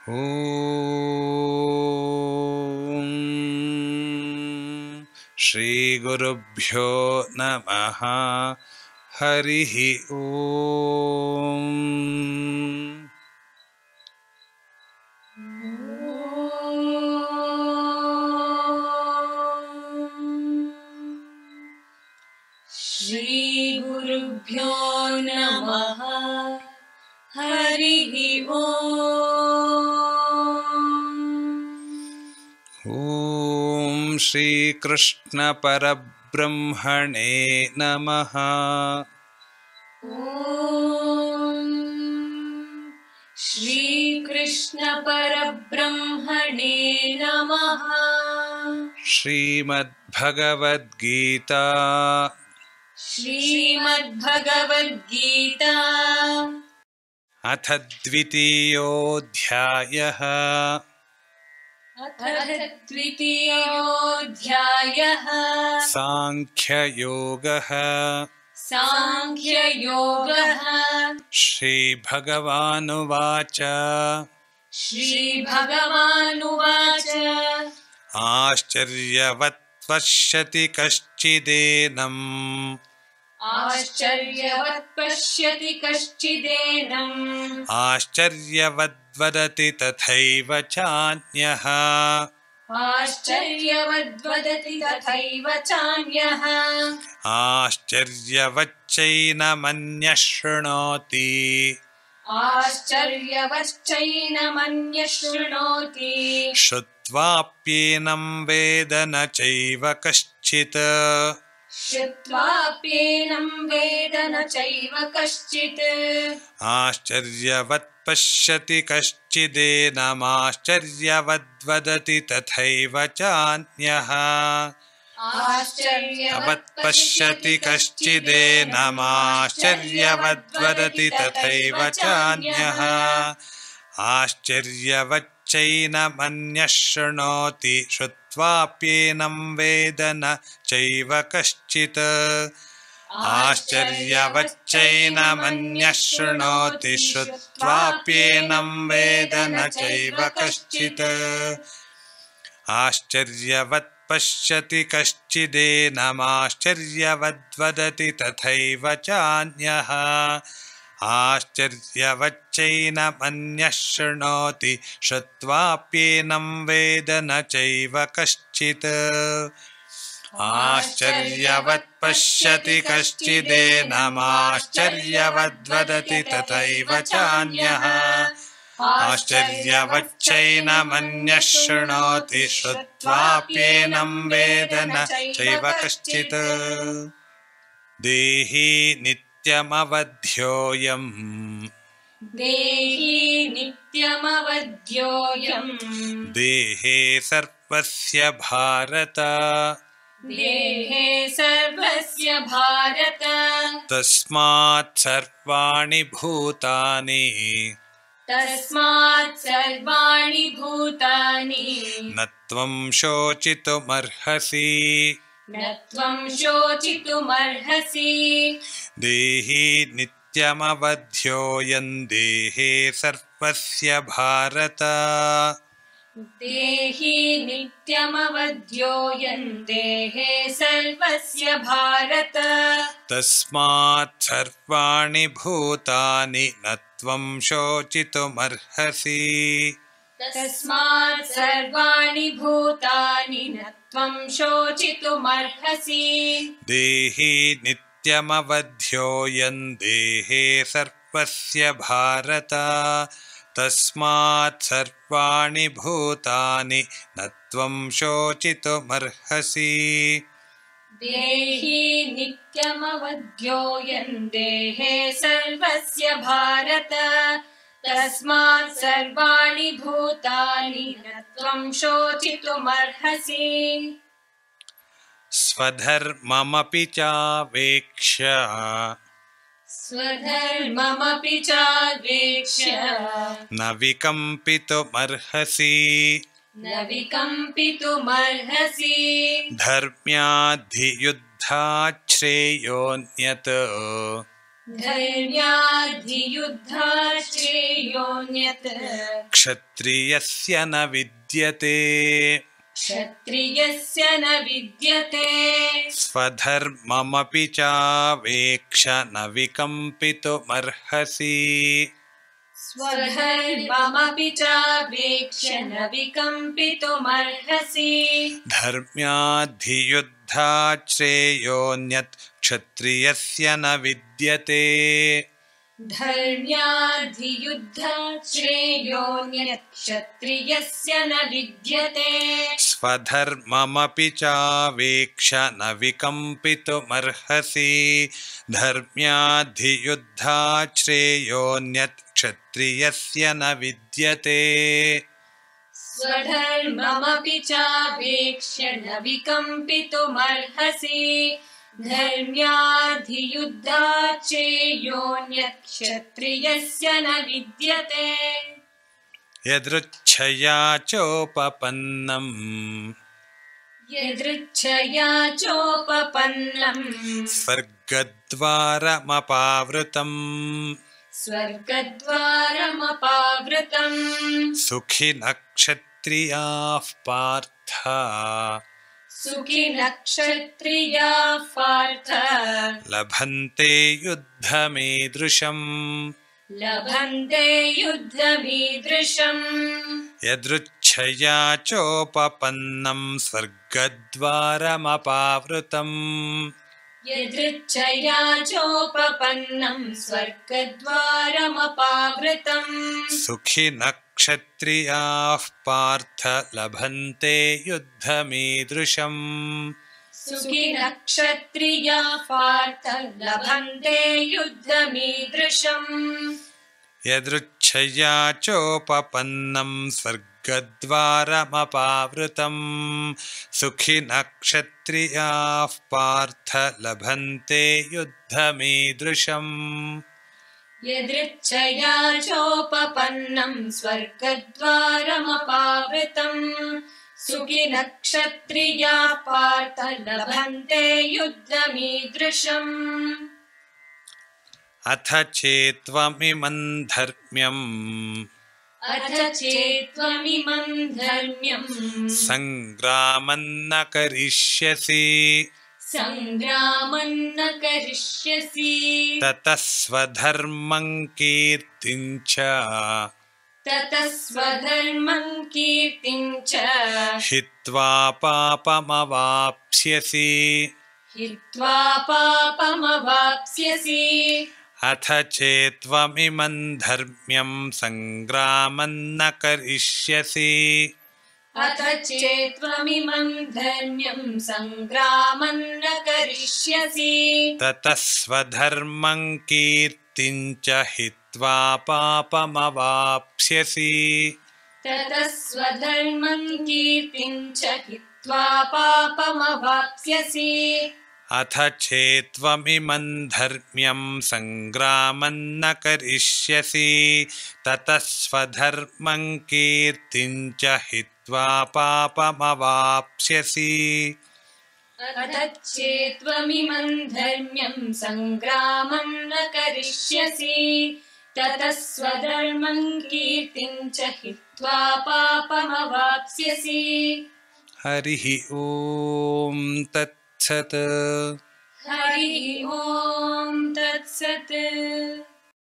ॐ श्री गुरुभ्यो नमः। हरिः ॐ। श्री गुरुभ्यो नमः। हरिः ॐ श्री कृष्ण परब्रह्मणे नमः। ॐ श्री कृष्ण परब्रह्मणे नमः। श्रीमद्भगवद्गीता श्रीमद्भगवद्गीता अथ द्वितीयोऽध्यायः। अथ द्वितीयोऽध्यायः। सांख्ययोगः। सांख्ययोगः। श्रीभगवानुवाच श्रीभगवानुवाच आश्चर्यवत् पश्यति कश्चिदेनम्। आश्चर्यवत् पश्यति कश्चिदेनम्। आश्चर्यवद्वदति तथैव चान्यः। आश्चर्यवद्वदति तथैव चान्यः। आश्चर्यवच्चैनमन्यः शृणोति। आश्चर्यवच्चैनमन्यः शृणोति। श्रुत्वाप्येनं वेद न चैव कश्चित्। श्रुत्वाप्येनं वेद न चैव कश्चित्। आश्चर्यवत् पश्यति कश्चिदेनमाश्चर्यवद्वदति तथैव चान्यः। आश्चर्यवत् पश्यति कश्चिदेनमाश्चर्यवद्वदति तथैव चान्यः। आश्चर्यवच्चैनमन्यः शृणोति। श्रुत्वाप्येनं वेद न चैव कश्चित्। आश्चर्यवच्चैनमन्यः शृणोति। श्रुत्वाप्येनं वेद न चैव कश्चित्। आश्चर्यवत् पश्यति कश्चिदेनमाश्चर्यवद्वदति तथैव चान्यः। आश्चर्यवच्चैनमन्यः शृणोति। श्रुत्वाप्येनं वेद न चैव कश्चित्। आश्चर्यवत् पश्यति कश्चिदेनमाश्चर्यवद्वदति तथैव चान्यः। आश्चर्यवच्चैनमन्यः शृणोति। श्रुत्वाप्येनं वेद न चैव कश्चित्। देहि नित्यमवध्योऽयम्। देहि नित्यमवध्योऽयम्। देहे सर्वस्य भारत। देहे सर्वस्य भारत। तस्मात् सर्वाणि भूतानि। तस्मात् सर्वाणि भूतानि। न त्वं शोचितुमर्हसि। न त्वं शोचितुमर्हसि। देहि नित्यमवध्योऽयं देहे सर्वस्य भारत। देहि नित्यमवध्योऽयं देहे सर्वस्य भारत। तस्मात् सर्वाणि भूतानि न त्वं शोचितुमर्हसि। तस्मात् सर्वाणि भूतानि न त्वं शोचितुमर्हसि। देहि नित्यमवध्योऽयं देहे सर्वस्य भारत। तस्मात् सर्वाणि भूतानि न त्वं शोचितुमर्हसि। देहि नित्यमवध्योऽयं देहे सर्वस्य भारत। तस्मात् सर्वाणि भूतानि न त्वं शोचितुमर्हसि। स्वधर्ममपि चावेक्ष्य। स्वधर्ममपि चावेक्ष्य। न विकम्पितुमर्हसि। न विकम्पितुमर्हसि। धर्म्याद्धियुद्धात् श्रेयोऽन्यत्। धर्म्याद्धियुद्धात् श्रेयोऽन्यत् क्षत्रियस्य न विद्यते क्षत्रियस्य न विद्यते स्वधर्ममपि चावेक्ष न विकम्पितुमर्हसि स्वधर्ममपि चावेक्ष्य न विकम्पितुमर्हसि धर्म्याद्धियुद्धात् श्रेयोऽन्यत् क्षत्रियस्य न विद्यते धर्म्याद्धियुद्धात् श्रेयोऽन्यत् क्षत्रियस्य न विद्यते स्वधर्ममपि चावेक्ष न विकम्पितुमर्हसि धर्म्याद्धियुद्धात् श्रेयोऽन्यत् क्षत्रियस्य न विद्यते स्वधर्ममपि चावेक्ष्य न विकम्पितुमर्हसि धर्म्याद्धियुद्धात् श्रेयोऽन्यत् क्षत्रियस्य न विद्यते यदृच्छया चोपपन्नम् यदृच्छया चोपपन्नम् स्वर्गद्वारमपावृतम् स्वर्गद्वारमपावृतम् सुखिनः क्षत्रियाः पार्थ सुखिनः क्षत्रियाः पार्थ लभन्ते युद्धमीदृशम् लभन्ते युद्धमीदृशम् यदृच्छया चोपपन्नम् स्वर्गद्वारमपावृतम् यदृच्छया चोपपन्नम् स्वर्गद्वारमपावृतम् सुखिनः क्षत्रियाः पार्थ लभन्ते युद्धमीदृशम् सुखिनः क्षत्रियाः पार्थ लभन्ते युद्धमीदृशम् यदृच्छया चोपपन्नम् स्वर्गद्वारमपावृतम् सुखिनः क्षत्रियाः पार्थ लभन्ते युद्धमीदृशम् यदृच्छया चोपपन्नम् स्वर्गद्वारमपावृतम् सुखिनः क्षत्रियाः पार्थ लभन्ते युद्धमीदृशम् अथ चेत्त्वमिमं धर्म्यम् अथ चेत्त्वमिमं धर्म्यम् सङ्ग्रामं न करिष्यसि सङ्ग्रामं न करिष्यसि ततः स्वधर्मं कीर्तिं च ततः स्वधर्मं कीर्तिं च हित्वा पापमवाप्स्यसि हित्वा पापमवाप्स्यसि अथ चेत्त्वमिमं धर्म्यं सङ्ग्रामं न करिष्यसि अथ चेत्त्वमिमं धर्म्यं सङ्ग्रामं न करिष्यसि ततः स्वधर्मं कीर्तिं च हित्वा पापमवाप्स्यसि ततः स्वधर्मं कीर्तिं च हित्वा पापमवाप्स्यसि अथ चेत्त्वमिमं धर्म्यं सङ्ग्रामं न करिष्यसि ततः स्वधर्मं कीर्तिं च हित्वा पापमवाप्स्यसि अथ चेत्त्वमिमं धर्म्यं सङ्ग्रामं न करिष्यसि ततः स्वधर्मं कीर्तिं च हित्वा पापमवाप्स्यसि हरिः ॐ तत्सत् हरिः ॐ तत्सत्।